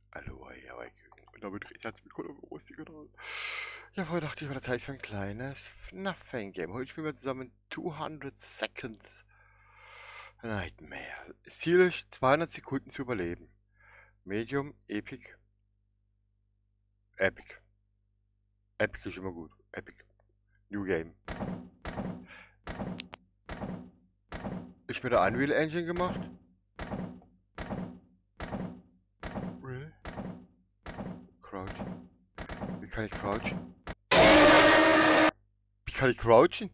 Hallo, ja, und damit recht herzlich willkommen auf Rosti Kanal. Ja, vorher dachte ich, war Zeit für ein kleines FNAF-Fangame. Heute spielen wir zusammen 200 Seconds Nightmare. Das Ziel ist, 200 Sekunden zu überleben. Medium, Epic, Epic. Epic ist immer gut. Epic. New Game. Ist mit der Unreal Engine gemacht? Really? Crouch. Wie kann ich crouchen? Wie kann ich crouchen?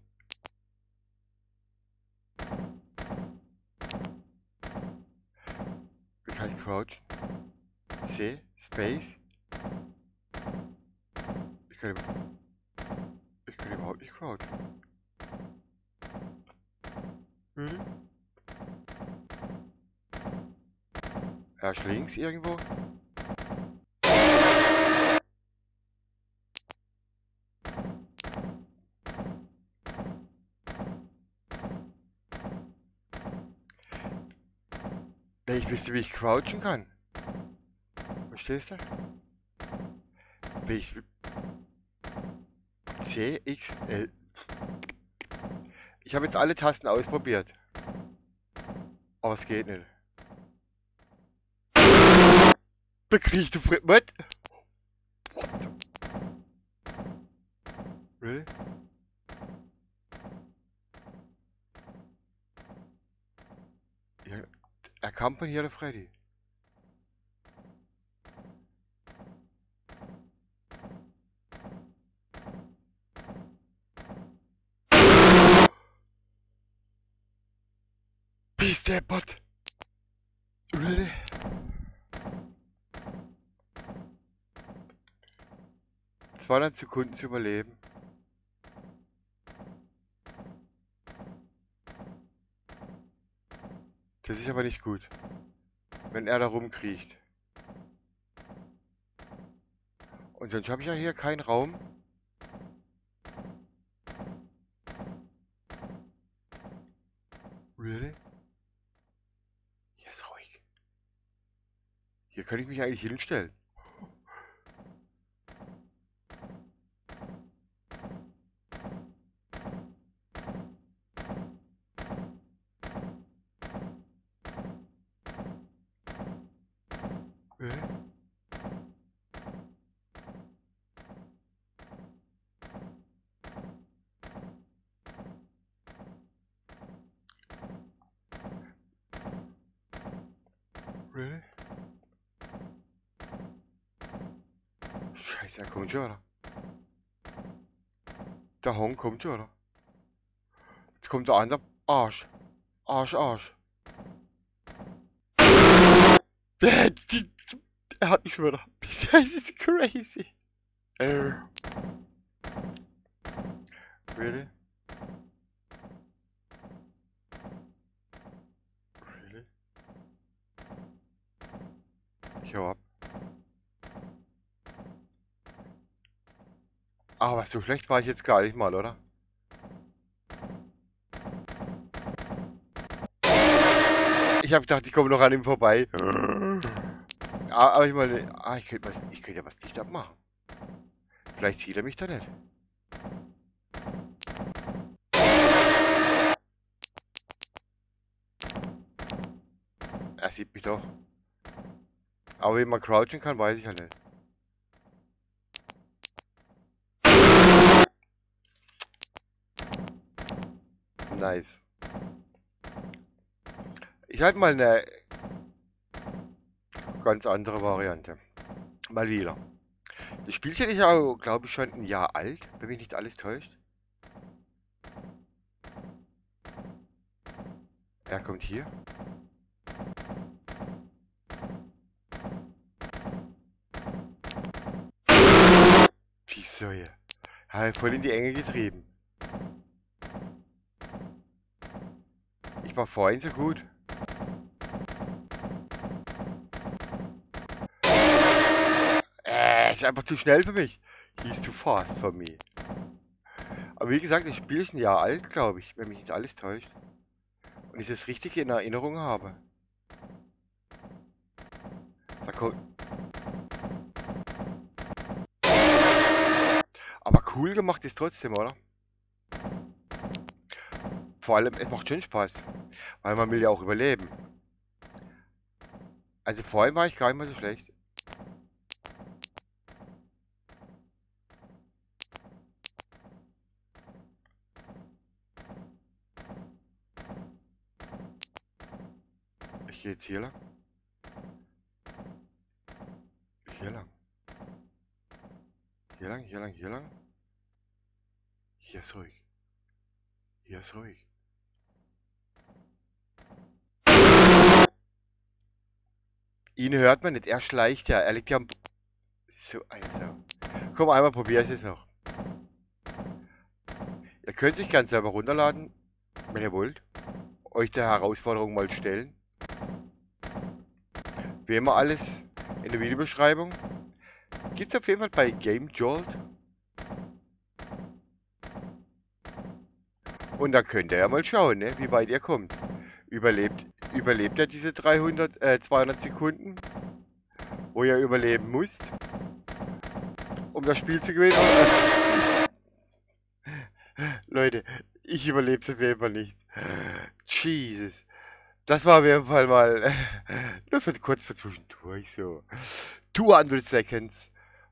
Wie kann ich crouchen? C? Space? Ich kann überhaupt nicht crouchen. Really? Erst links irgendwo? Wenn ich wüsste, wie ich crouchen kann. Verstehst du? Wenn ich... C, X, L... Ich habe jetzt alle Tasten ausprobiert. Aber es geht nicht. Bekriegst du What? What? Really? Ja, er kam von hier, der Freddy. Bist der Bot? Really? ...200 Sekunden zu überleben. Das ist aber nicht gut. Wenn er da rumkriecht. Und sonst habe ich ja hier keinen Raum. Really? Hier ist ruhig. Hier kann ich mich eigentlich hinstellen. Really? Really? Scheiße, er kommt schon, oder? Der Hong kommt schon, oder? Jetzt kommt der andere Arsch. Arsch. Er hat mich schon wieder. Das ist crazy. Really? Really? Ich hau ab. Aber so schlecht war ich jetzt gar nicht mal, oder? Ich habe gedacht, ich komme noch an ihm vorbei. Aber ich meine, ich könnte ja was Licht abmachen. Vielleicht sieht er mich da nicht. Er sieht mich doch. Aber wie man crouchen kann, weiß ich halt nicht. Nice. Ich halte mal eine ganz andere Variante. Mal wieder. Das Spielchen ist ja, glaube ich, schon ein Jahr alt, wenn mich nicht alles täuscht. Er kommt hier. Die Säue. Voll in die Enge getrieben. Ich war vorhin so gut. Ist einfach zu schnell für mich. He's too fast for me. Aber wie gesagt, das Spiel ist ein Jahr alt, glaube ich, wenn mich nicht alles täuscht. Und ich das richtig in Erinnerung habe. Da kommt... cool gemacht ist trotzdem, oder? Vor allem, es macht schon Spaß. Weil man will ja auch überleben. Also vorhin war ich gar nicht mal so schlecht. Ich gehe jetzt hier lang. Hier lang. Hier lang, hier lang, hier lang. Hier ist ruhig. Hier ist ruhig. Ihn hört man nicht, er schleicht ja. Er liegt ja am... So, also. Komm, einmal probier ich es noch. Ihr könnt sich ganz selber runterladen, wenn ihr wollt. Euch der Herausforderung mal stellen. Wie immer alles in der Videobeschreibung. Gibt's auf jeden Fall bei Game Jolt. Und da könnt ihr ja mal schauen, ne, wie weit ihr kommt. Überlebt er diese 200 Sekunden, wo ihr überleben müsst, um das Spiel zu gewinnen? Leute, ich überlebe es auf jeden Fall nicht. Jesus. Das war auf jeden Fall mal nur für kurz für zwischendurch so. 200 Seconds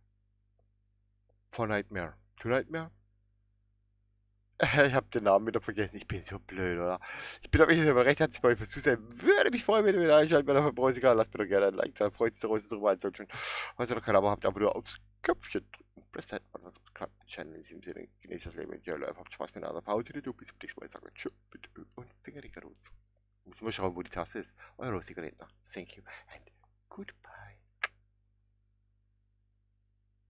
for Nightmare. To Nightmare? Ich habe den Namen wieder vergessen. Ich bin so blöd, oder? Ich bin auf jeden Fall recht herzlich bei euch fürs Zusehen. Würde mich freuen, wenn ihr wieder einschaltet bei der Verbrauchsiger. Lasst mir doch gerne ein Like da. Freut sich der Rose drüber. Ansonsten, falls ihr noch kein Abo habt, aber nur aufs Köpfchen drücken. Presst halt mal was auf den Channel. In diesem Sinne, genießt das Leben. Ja, Leute, habt Spaß mit einer Haut. Bis zum nächsten Mal. Ich sage tschüss und Finger die Garuz. Muss mal schauen, wo die Tasse ist. Euer Rosiger Redner. Thank you and goodbye.